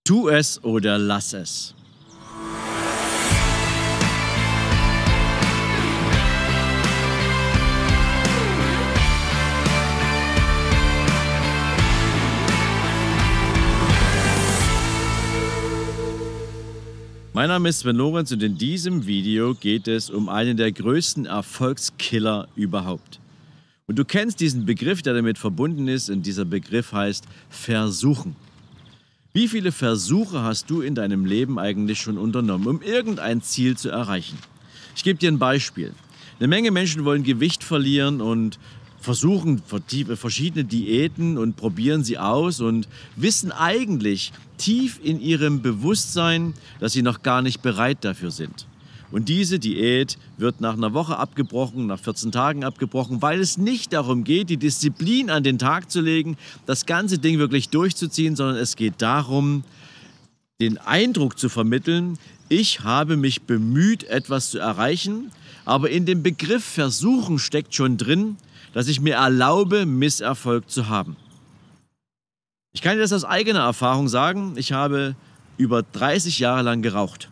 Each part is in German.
Tu es oder lass es. Mein Name ist Sven Lorenz und in diesem Video geht es um einen der größten Erfolgskiller überhaupt. Und du kennst diesen Begriff, der damit verbunden ist, und dieser Begriff heißt Versuchen. Wie viele Versuche hast du in deinem Leben eigentlich schon unternommen, um irgendein Ziel zu erreichen? Ich gebe dir ein Beispiel. Eine Menge Menschen wollen Gewicht verlieren und versuchen verschiedene Diäten und probieren sie aus und wissen eigentlich tief in ihrem Bewusstsein, dass sie noch gar nicht bereit dafür sind. Und diese Diät wird nach einer Woche abgebrochen, nach 14 Tagen abgebrochen, weil es nicht darum geht, die Disziplin an den Tag zu legen, das ganze Ding wirklich durchzuziehen, sondern es geht darum, den Eindruck zu vermitteln, ich habe mich bemüht, etwas zu erreichen, aber in dem Begriff Versuchen steckt schon drin, dass ich mir erlaube, Misserfolg zu haben. Ich kann dir das aus eigener Erfahrung sagen, ich habe über 30 Jahre lang geraucht.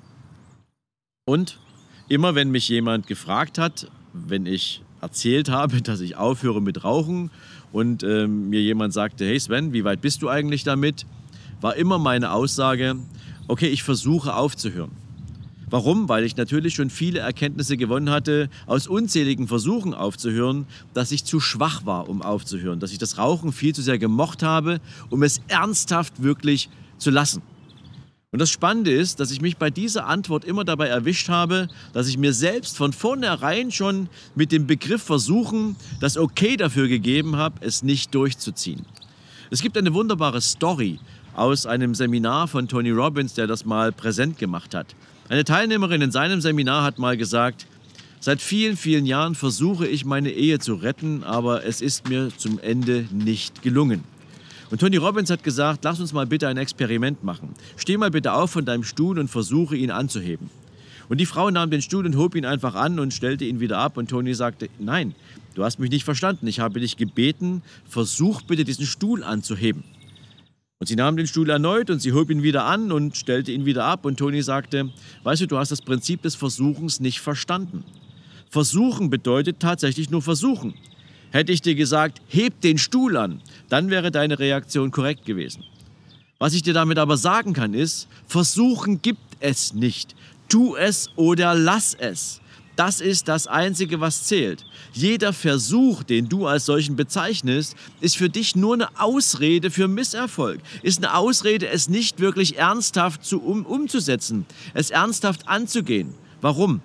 Und immer wenn mich jemand gefragt hat, wenn ich erzählt habe, dass ich aufhöre mit Rauchen und mir jemand sagte, hey Sven, wie weit bist du eigentlich damit, war immer meine Aussage, okay, ich versuche aufzuhören. Warum? Weil ich natürlich schon viele Erkenntnisse gewonnen hatte, aus unzähligen Versuchen aufzuhören, dass ich zu schwach war, um aufzuhören, dass ich das Rauchen viel zu sehr gemocht habe, um es ernsthaft wirklich zu lassen. Und das Spannende ist, dass ich mich bei dieser Antwort immer dabei erwischt habe, dass ich mir selbst von vornherein schon mit dem Begriff Versuchen das Okay dafür gegeben habe, es nicht durchzuziehen. Es gibt eine wunderbare Story aus einem Seminar von Tony Robbins, der das mal präsent gemacht hat. Eine Teilnehmerin in seinem Seminar hat mal gesagt, seit vielen, vielen Jahren versuche ich meine Ehe zu retten, aber es ist mir zum Ende nicht gelungen. Und Tony Robbins hat gesagt, lass uns mal bitte ein Experiment machen. Steh mal bitte auf von deinem Stuhl und versuche ihn anzuheben. Und die Frau nahm den Stuhl und hob ihn einfach an und stellte ihn wieder ab. Und Tony sagte, nein, du hast mich nicht verstanden. Ich habe dich gebeten, versuch bitte diesen Stuhl anzuheben. Und sie nahm den Stuhl erneut und sie hob ihn wieder an und stellte ihn wieder ab. Und Tony sagte, weißt du, du hast das Prinzip des Versuchens nicht verstanden. Versuchen bedeutet tatsächlich nur versuchen. Hätte ich dir gesagt, heb den Stuhl an, dann wäre deine Reaktion korrekt gewesen. Was ich dir damit aber sagen kann ist, Versuchen gibt es nicht. Tu es oder lass es. Das ist das Einzige, was zählt. Jeder Versuch, den du als solchen bezeichnest, ist für dich nur eine Ausrede für Misserfolg. Ist eine Ausrede, es nicht wirklich ernsthaft umzusetzen, es ernsthaft anzugehen. Warum?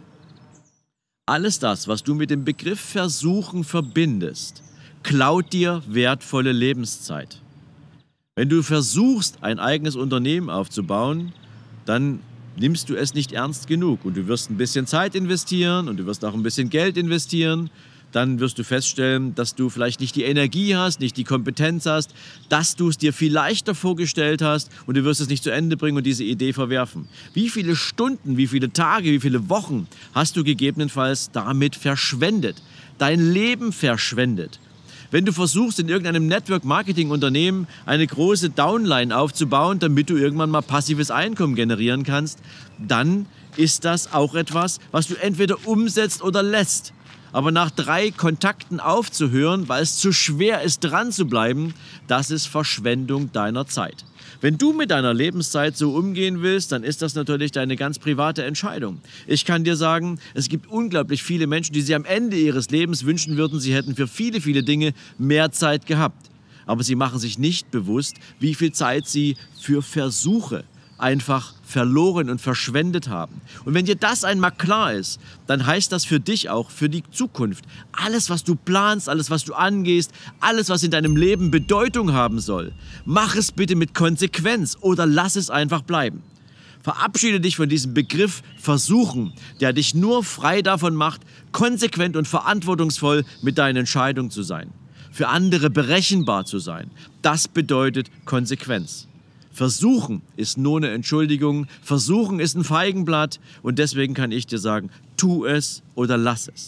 Alles das, was du mit dem Begriff Versuchen verbindest, klaut dir wertvolle Lebenszeit. Wenn du versuchst, ein eigenes Unternehmen aufzubauen, dann nimmst du es nicht ernst genug und du wirst ein bisschen Zeit investieren und du wirst auch ein bisschen Geld investieren. Dann wirst du feststellen, dass du vielleicht nicht die Energie hast, nicht die Kompetenz hast, dass du es dir viel leichter vorgestellt hast und du wirst es nicht zu Ende bringen und diese Idee verwerfen. Wie viele Stunden, wie viele Tage, wie viele Wochen hast du gegebenenfalls damit verschwendet? Dein Leben verschwendet. Wenn du versuchst, in irgendeinem Network-Marketing-Unternehmen eine große Downline aufzubauen, damit du irgendwann mal passives Einkommen generieren kannst, dann ist das auch etwas, was du entweder umsetzt oder lässt. Aber nach 3 Kontakten aufzuhören, weil es zu schwer ist, dran zu bleiben, das ist Verschwendung deiner Zeit. Wenn du mit deiner Lebenszeit so umgehen willst, dann ist das natürlich deine ganz private Entscheidung. Ich kann dir sagen, es gibt unglaublich viele Menschen, die sich am Ende ihres Lebens wünschen würden, sie hätten für viele, viele Dinge mehr Zeit gehabt. Aber sie machen sich nicht bewusst, wie viel Zeit sie für Versuche einfach verloren und verschwendet haben. Und wenn dir das einmal klar ist, dann heißt das für dich auch, für die Zukunft, alles, was du planst, alles, was du angehst, alles, was in deinem Leben Bedeutung haben soll, mach es bitte mit Konsequenz oder lass es einfach bleiben. Verabschiede dich von diesem Begriff Versuchen, der dich nur frei davon macht, konsequent und verantwortungsvoll mit deinen Entscheidungen zu sein. Für andere berechenbar zu sein. Das bedeutet Konsequenz. Versuchen ist nur eine Entschuldigung, Versuchen ist ein Feigenblatt und deswegen kann ich dir sagen, tu es oder lass es.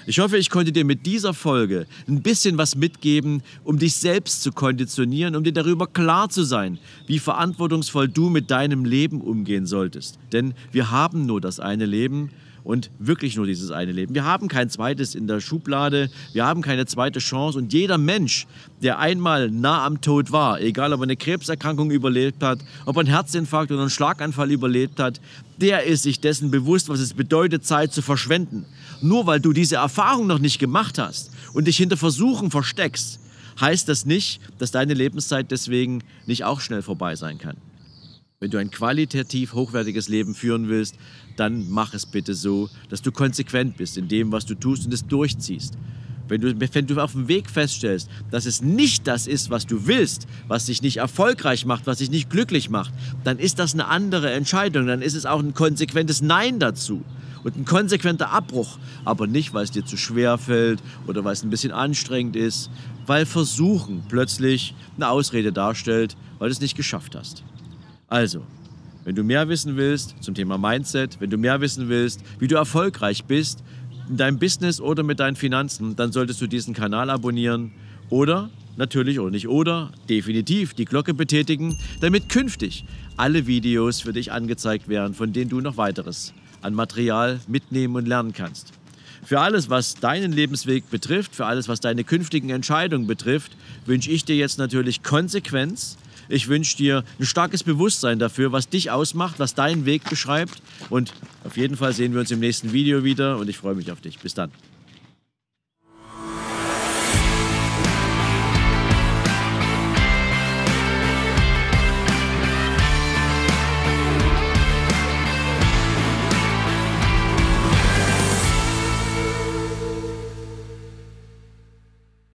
Ich hoffe, ich konnte dir mit dieser Folge ein bisschen was mitgeben, um dich selbst zu konditionieren, um dir darüber klar zu sein, wie verantwortungsvoll du mit deinem Leben umgehen solltest. Denn wir haben nur das eine Leben und wirklich nur dieses eine Leben. Wir haben kein zweites in der Schublade, wir haben keine zweite Chance und jeder Mensch, der einmal nah am Tod war, egal ob er eine Krebserkrankung überlebt hat, ob er einen Herzinfarkt oder einen Schlaganfall überlebt hat, der ist sich dessen bewusst, was es bedeutet, Zeit zu verschwenden. Nur weil du diese Erfahrung noch nicht gemacht hast und dich hinter Versuchen versteckst, heißt das nicht, dass deine Lebenszeit deswegen nicht auch schnell vorbei sein kann. Wenn du ein qualitativ hochwertiges Leben führen willst, dann mach es bitte so, dass du konsequent bist in dem, was du tust und es durchziehst. Wenn du auf dem Weg feststellst, dass es nicht das ist, was du willst, was dich nicht erfolgreich macht, was dich nicht glücklich macht, dann ist das eine andere Entscheidung. Dann ist es auch ein konsequentes Nein dazu und ein konsequenter Abbruch. Aber nicht, weil es dir zu schwer fällt oder weil es ein bisschen anstrengend ist, weil Versuchen plötzlich eine Ausrede darstellt, weil du es nicht geschafft hast. Also, wenn du mehr wissen willst zum Thema Mindset, wenn du mehr wissen willst, wie du erfolgreich bist in deinem Business oder mit deinen Finanzen, dann solltest du diesen Kanal abonnieren oder natürlich oder nicht oder definitiv die Glocke betätigen, damit künftig alle Videos für dich angezeigt werden, von denen du noch weiteres an Material mitnehmen und lernen kannst. Für alles, was deinen Lebensweg betrifft, für alles, was deine künftigen Entscheidungen betrifft, wünsche ich dir jetzt natürlich Konsequenz. Ich wünsche dir ein starkes Bewusstsein dafür, was dich ausmacht, was deinen Weg beschreibt. Und auf jeden Fall sehen wir uns im nächsten Video wieder und ich freue mich auf dich. Bis dann.